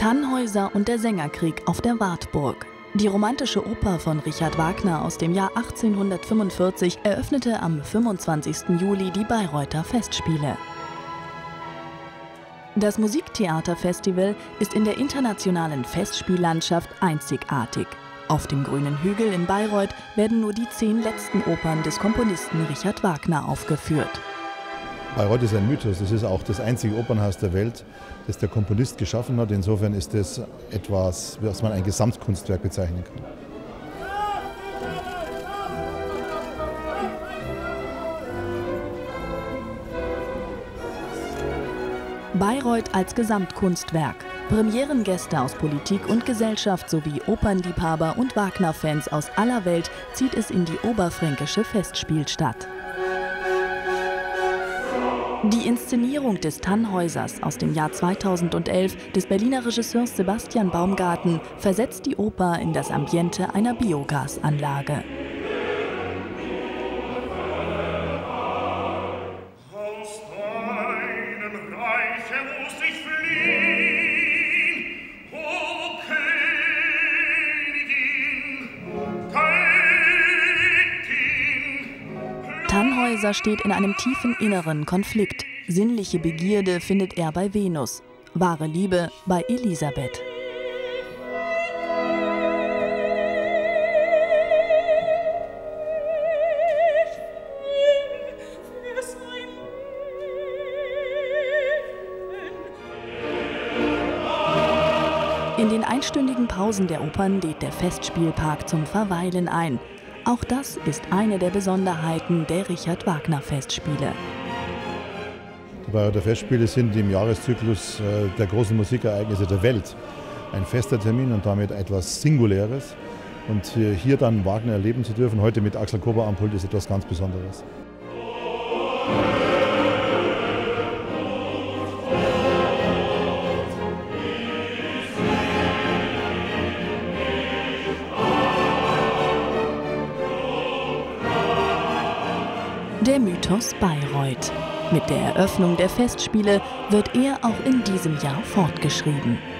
Tannhäuser und der Sängerkrieg auf der Wartburg. Die romantische Oper von Richard Wagner aus dem Jahr 1845 eröffnete am 25. Juli die Bayreuther Festspiele. Das Musiktheaterfestival ist in der internationalen Festspiellandschaft einzigartig. Auf dem Grünen Hügel in Bayreuth werden nur die 10 letzten Opern des Komponisten Richard Wagner aufgeführt. Bayreuth ist ein Mythos. Es ist auch das einzige Opernhaus der Welt, das der Komponist geschaffen hat. Insofern ist es etwas, was man ein Gesamtkunstwerk bezeichnen kann. Bayreuth als Gesamtkunstwerk. Premierengäste aus Politik und Gesellschaft sowie Opernliebhaber und Wagner-Fans aus aller Welt zieht es in die oberfränkische Festspielstadt. Die Inszenierung des Tannhäusers aus dem Jahr 2011 des Berliner Regisseurs Sebastian Baumgarten versetzt die Oper in das Ambiente einer Biogasanlage. Aus deinem Reiche muss ich fliehen, o Königin. Tannhäuser steht in einem tiefen inneren Konflikt. Sinnliche Begierde findet er bei Venus, wahre Liebe bei Elisabeth. In den einstündigen Pausen der Opern lädt der Festspielpark zum Verweilen ein. Auch das ist eine der Besonderheiten der Richard Wagner Festspiele. Die Bayreuther Festspiele sind im Jahreszyklus der großen Musikereignisse der Welt ein fester Termin und damit etwas Singuläres. Und hier dann Wagner erleben zu dürfen, heute mit Axel Kober am Pult, ist etwas ganz Besonderes. Der Mythos Bayreuth. Mit der Eröffnung der Festspiele wird er auch in diesem Jahr fortgeschrieben.